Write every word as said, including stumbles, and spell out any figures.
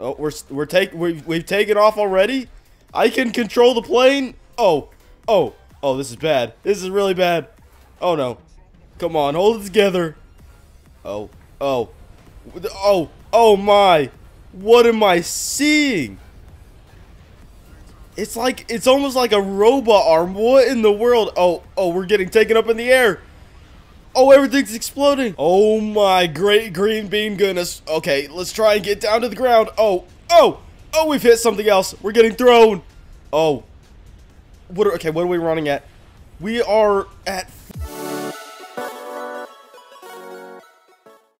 Oh, we're we're take we we've taken off already. I can control the plane. Oh, oh, oh! This is bad. This is really bad. Oh no! Come on, hold it together. Oh, oh, oh, oh my! What am I seeing? It's like it's almost like a robot arm. What in the world? Oh, oh! We're getting taken up in the air. Oh, everything's exploding. Oh my great green bean goodness. Okay, let's try and get down to the ground. Oh, oh, oh, we've hit something else. We're getting thrown. Oh. What are, okay, what are we running at? We are at